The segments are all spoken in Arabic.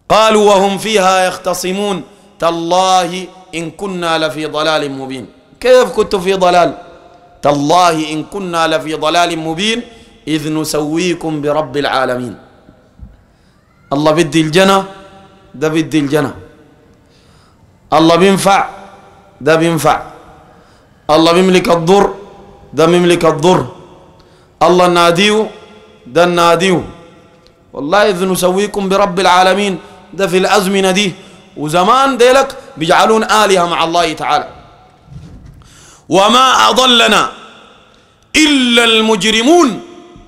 قالوا وهم فيها يختصمون تالله إن كنا لفي ضلال مبين. كيف كنت في ضلال؟ تالله إن كنا لفي ضلال مبين إذ نسويكم برب العالمين. الله بدي الجنة، ده بدي الجنة. الله بينفع، ده بينفع. الله بيملك الضر، ده بيملك الضر. الله ناديه، ده ناديه. والله إذ نسويكم برب العالمين، ده في الأزمنة دي. وزمان ديلك بيجعلون آلهة مع الله تعالى. وما أضلنا إلا المجرمون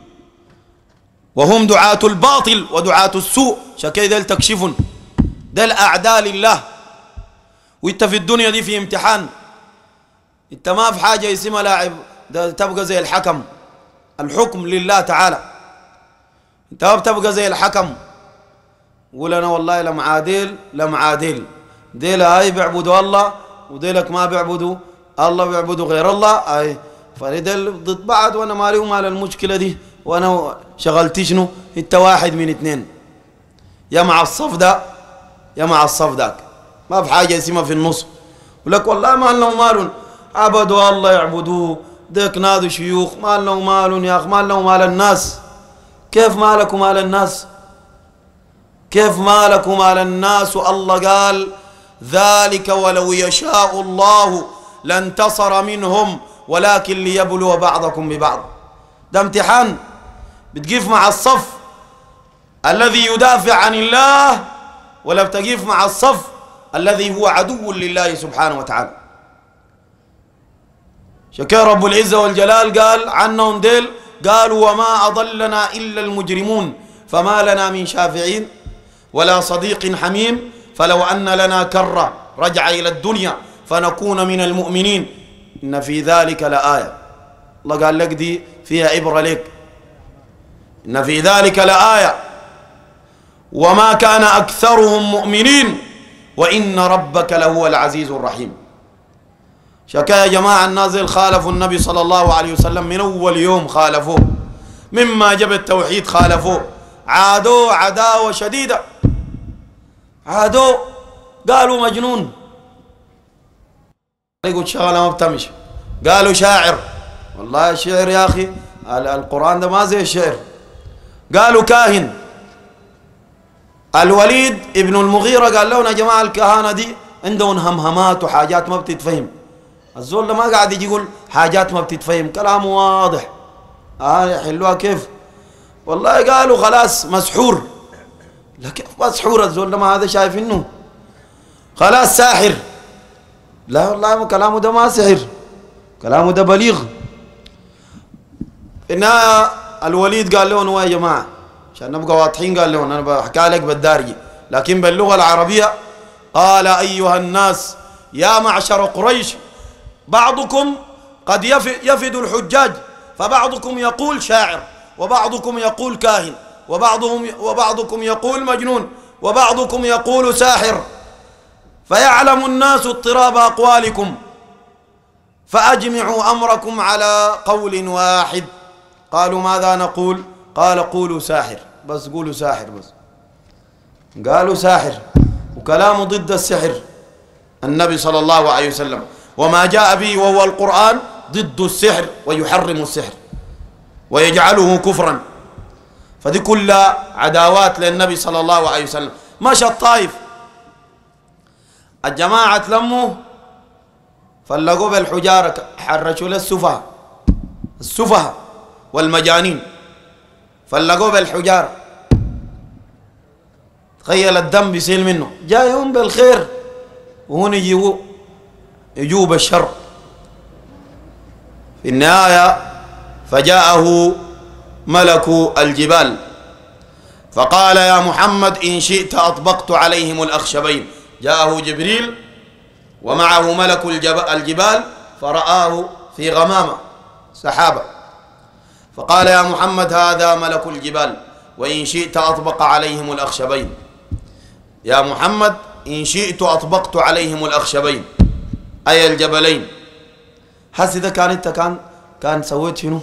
وهم دعاة الباطل ودعاة السوء. شكي ديل تكشفون، ديل أعداء لله. وانت في الدنيا دي في امتحان، انت ما في حاجة اسمها لاعب، ده تبقى زي الحكم. الحكم لله تعالى. انت ما بتبقى زي الحكم، قول انا والله لم عادل لم عادل. ديل هاي بيعبدوا الله وديلك ما بيعبدوا الله، بيعبدوا غير الله. اي فديل ضد بعض، وانا مالي ومال المشكلة دي، وانا شغلتي شنو؟ انت واحد من اثنين، يا مع الصف ده يا مع الصف ذاك. ما في حاجة اسمها في النص. ولك والله ما لنا ومال، عبدوا الله يعبدوه، ديك نادوا شيوخ، ما لنا ومال يا اخ، ما لنا ومال الناس. كيف مالك ومال الناس؟ كيف مالك ومال الناس؟ والله قال ذلك ولو يشاء الله لانتصر منهم ولكن ليبلو بعضكم ببعض. ده امتحان. بتقف مع الصف الذي يدافع عن الله، ولا بتقف مع الصف الذي هو عدو لله سبحانه وتعالى. شكر رب العزة والجلال قال عنهم ديل، قالوا وما أضلنا إلا المجرمون فما لنا من شافعين ولا صديق حميم فلو أن لنا كرة رجع إلى الدنيا فنكون من المؤمنين إن في ذلك لآية. الله قال لك دي فيها عبرة لك، إن في ذلك لآية وما كان أكثرهم مؤمنين وإن ربك لهو العزيز الرحيم. شكا يا جماعة النازل خالفوا النبي صلى الله عليه وسلم من أول يوم، خالفوه مما جاب التوحيد، خالفوه، عادوه عداوة شديدة، عادوه، قالوا مجنون، يقول شغلة ما بتمشي، قالوا شاعر. والله الشعر يا أخي القرآن ده ما زي الشعر. قالوا كاهن. الوليد ابن المغيرة قال لهم يا جماعة الكهانة دي عندهم همهمات وحاجات ما بتتفهم. الزول ده ما قاعد يجي يقول حاجات ما بتتفهم، كلامه واضح. يحلوها كيف؟ والله قالوا خلاص مسحور. لا كيف مسحور؟ الزول ده ما هذا شايف انه خلاص ساحر. لا والله كلامه ده ما سحر، كلامه ده بليغ. في النهاية الوليد قال لهم يا جماعة عشان نبقى واضحين، قال لهم انا بحكي لك بالدارجي لكن باللغة العربية، قال أيها الناس يا معشر قريش بعضكم قد يفد الحجاج، فبعضكم يقول شاعر وبعضكم يقول كاهن وبعضكم يقول مجنون وبعضكم يقول ساحر، فيعلم الناس اضطراب أقوالكم فأجمعوا أمركم على قول واحد. قالوا ماذا نقول؟ قال قولوا ساحر، بس قولوا ساحر بس. قالوا ساحر، وكلامه ضد السحر. النبي صلى الله عليه وسلم وما جاء به وهو القرآن ضد السحر ويحرم السحر ويجعله كفرا. فدي كلها عداوات للنبي صلى الله عليه وسلم. مشى الطائف، الجماعة تلموا فلقوا بالحجارة، حرشوا للسفهاء، السفهاء والمجانين فلقوا بالحجارة. تخيل الدم بيسيل منه، جايهم بالخير وهون يجوا بالشر. في النهاية فجاءه ملك الجبال فقال يا محمد إن شئت أطبقت عليهم الأخشبين. جاءه جبريل ومعه ملك الجبال فرآه في غمامة سحابة، فقال يا محمد هذا ملك الجبال وإن شئت أطبق عليهم الأخشبين. يا محمد إن شئت أطبقت عليهم الأخشبين أي الجبلين. حس إذا كان أنت كان سويت شنو؟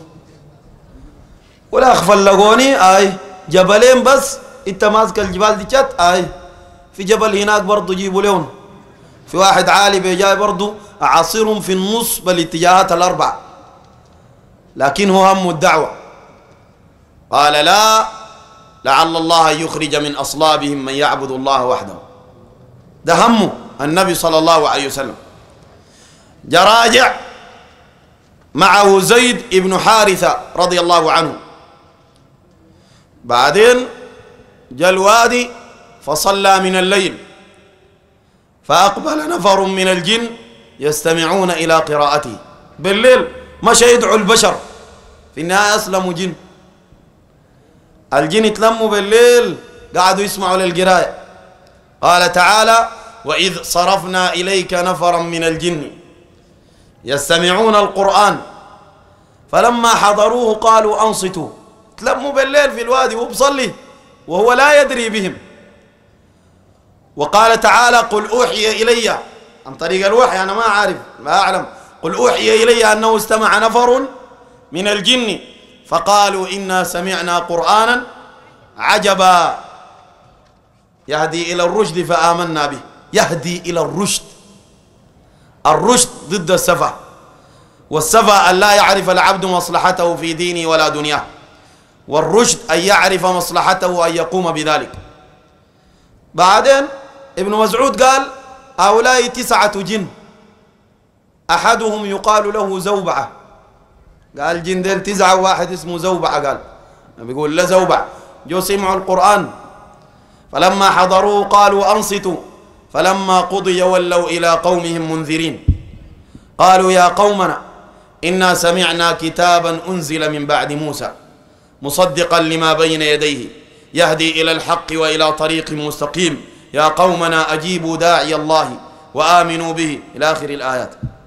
ولا أخفل لقوني أي جبلين بس أنت ماسك الجبال دي جت أي في جبل هناك برضه جيبوا لهم، في واحد عالي بيجاي برضه أعاصرهم في النص بالاتجاهات الأربعة، لكن هو هم الدعوة. قال لا، لعل الله يخرج من أصلابهم من يعبد الله وحده. ده همه النبي صلى الله عليه وسلم. جراجع معه زيد بن حارثة رضي الله عنه. بعدين جاء الوادي فصلى من الليل، فأقبل نفر من الجن يستمعون إلى قراءته. بالليل مشى يدعو البشر، في النهاية أسلموا جن. الجن اتلموا بالليل قعدوا يسمعوا للقراءة. قال تعالى: وإذ صرفنا إليك نفرا من الجن يستمعون القرآن فلما حضروه قالوا أنصتوا. تلموا بالليل في الوادي وبصلي وهو لا يدري بهم. وقال تعالى: قل أوحي إلي، عن طريق الوحي، أنا ما أعرف ما أعلم، قل أوحي إلي أنه استمع نفر من الجن فقالوا إنا سمعنا قرآنا عجبا يهدي إلى الرشد فآمنا به. يهدي إلى الرشد، الرشد ضد السفه، والسفه أن لا يعرف العبد مصلحته في دينه ولا دنياه، والرشد أن يعرف مصلحته وأن يقوم بذلك. بعدين ابن مسعود قال: هؤلاء 9 جن، أحدهم يقال له زوبعة. قال جن ديل 9، واحد اسمه زوبعة. قال بيقول لا زوبع. جو سمعوا القرآن فلما حضروه قالوا أنصتوا فلما قضي ولوا إلى قومهم منذرين. قالوا يا قومنا إنا سمعنا كتابا أنزل من بعد موسى مصدقا لما بين يديه يهدي إلى الحق وإلى طريق مستقيم يا قومنا أجيبوا داعي الله وآمنوا به إلى آخر الآيات.